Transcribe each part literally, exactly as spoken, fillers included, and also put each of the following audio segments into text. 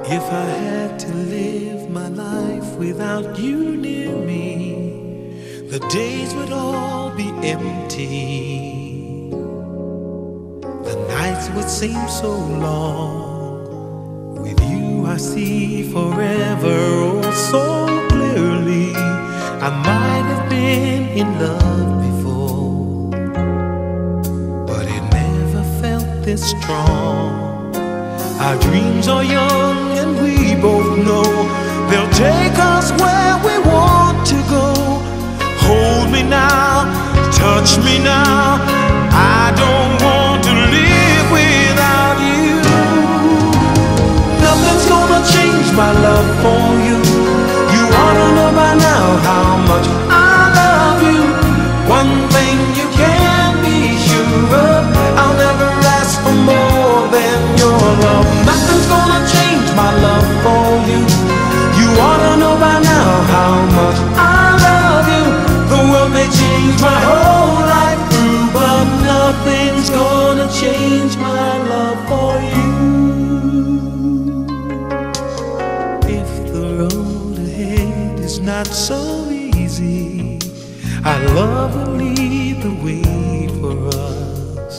If I had to live my life without you near me, the days would all be empty. The nights would seem so long. With you I see forever oh so clearly. I might have been in love before, but it never felt this strong. Our dreams are young and we both know they'll take us where we want to go. Hold me now, touch me now, I don't want to live without you. Nothing's gonna change my love for you. You ought to know by now how much I love you. One thing you can be sure of, I'll never ask for more than your love. Nothing's gonna change my love for you. You ought to know by now how much I love you. The world may change my whole life through, but nothing's gonna change my love for you. If the road ahead is not so easy, our love will lead the way for us.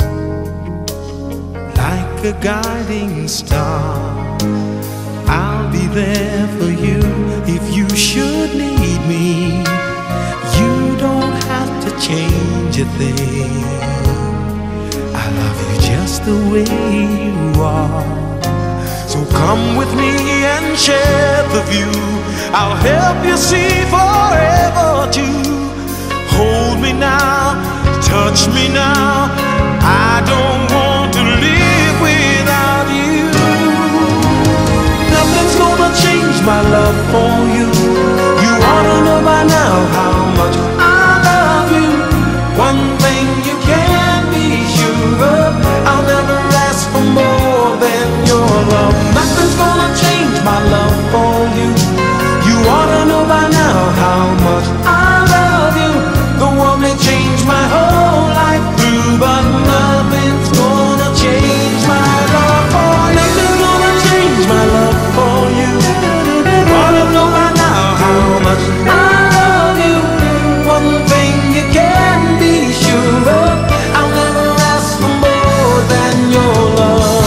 Like a guiding star, I'll be there for you if you should need me. You don't have to change a thing. I love you just the way you are. So come with me and share the view. I'll help you see forever too. Hold me now, touch me now, I don't want to live without you. Nothing's gonna change my love for you. You ought to know by now how much I love you. One thing you can be sure of, I'll never ask for more than your love. Nothing's gonna change my love for you. You ought to know by now how much I love you. The world may change my whole life through, but nothing's gonna change my love for you. Nothing's gonna change my love for you. You ought to know by now how much I love you. One thing you can be sure of, I'll never ask for more than your love.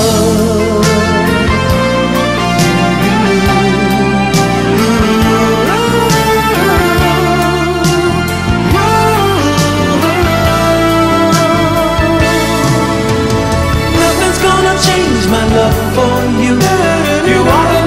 Nothing's gonna change my love for you. You ought to